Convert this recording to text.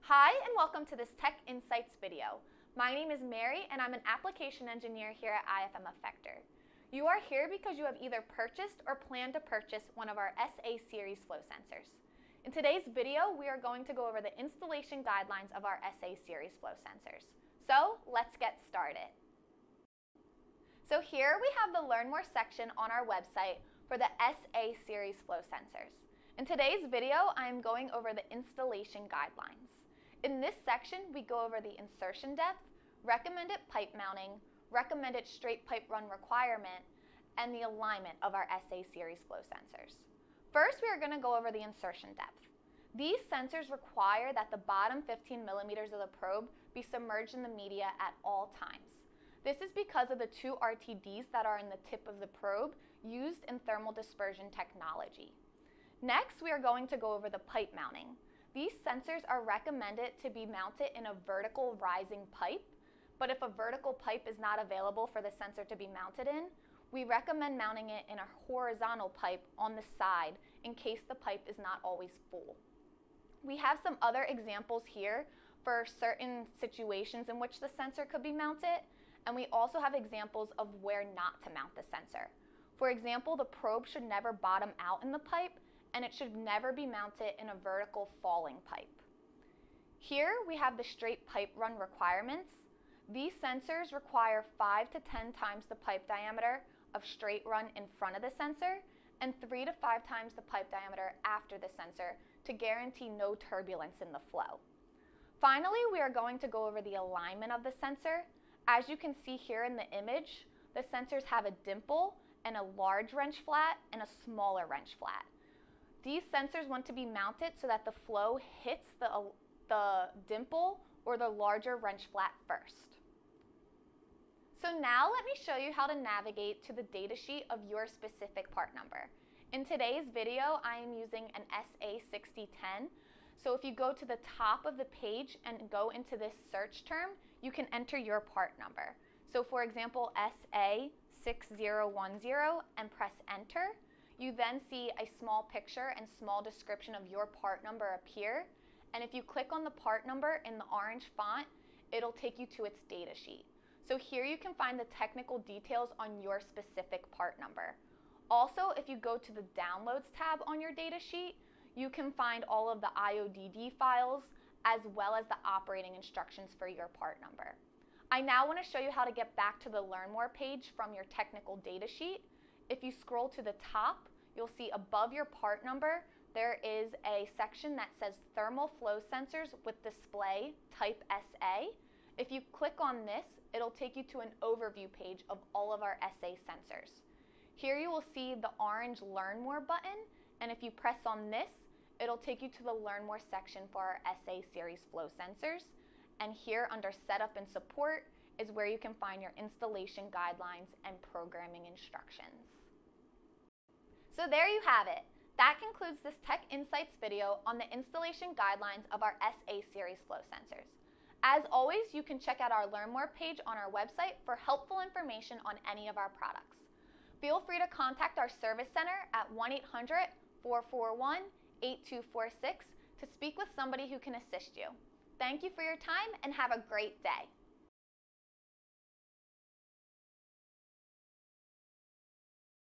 Hi and welcome to this Tech Insights video. My name is Mary and I'm an application engineer here at IFM Effector. You are here because you have either purchased or plan to purchase one of our SA series flow sensors. In today's video, we are going to go over the installation guidelines of our SA series flow sensors. So let's get started. So here we have the Learn More section on our website for the SA series flow sensors. In today's video, I am going over the installation guidelines. In this section, we go over the insertion depth, recommended pipe mounting, recommended straight pipe run requirement, and the alignment of our SA series flow sensors. First, we are going to go over the insertion depth. These sensors require that the bottom 15 millimeters of the probe be submerged in the media at all times. This is because of the two RTDs that are in the tip of the probe used in thermal dispersion technology. Next, we are going to go over the pipe mounting. These sensors are recommended to be mounted in a vertical rising pipe, but if a vertical pipe is not available for the sensor to be mounted in, we recommend mounting it in a horizontal pipe on the side in case the pipe is not always full. We have some other examples here for certain situations in which the sensor could be mounted, and we also have examples of where not to mount the sensor. For example, the probe should never bottom out in the pipe, and it should never be mounted in a vertical falling pipe. Here we have the straight pipe run requirements. These sensors require 5 to 10 times the pipe diameter of straight run in front of the sensor and 3 to 5 times the pipe diameter after the sensor to guarantee no turbulence in the flow. Finally, we are going to go over the alignment of the sensor. As you can see here in the image, the sensors have a dimple and a large wrench flat and a smaller wrench flat. These sensors want to be mounted so that the flow hits the dimple or the larger wrench flat first. So now let me show you how to navigate to the datasheet of your specific part number. In today's video, I am using an SA6010. So if you go to the top of the page and go into this search term, you can enter your part number. So for example, SA6010 and press enter. You then see a small picture and small description of your part number appear. And if you click on the part number in the orange font, it'll take you to its data sheet. So here you can find the technical details on your specific part number. Also, if you go to the Downloads tab on your data sheet, you can find all of the IODD files as well as the operating instructions for your part number. I now want to show you how to get back to the Learn More page from your technical data sheet. If you scroll to the top, you'll see above your part number, there is a section that says Thermal Flow Sensors with Display Type SA. If you click on this, it'll take you to an overview page of all of our SA sensors. Here you will see the orange Learn More button, and if you press on this, it'll take you to the Learn More section for our SA series flow sensors. And here under Setup and Support is where you can find your installation guidelines and programming instructions. So there you have it. That concludes this Tech Insights video on the installation guidelines of our SA series flow sensors. As always, you can check out our Learn More page on our website for helpful information on any of our products. Feel free to contact our service center at 1-800-441-8246 to speak with somebody who can assist you. Thank you for your time and have a great day.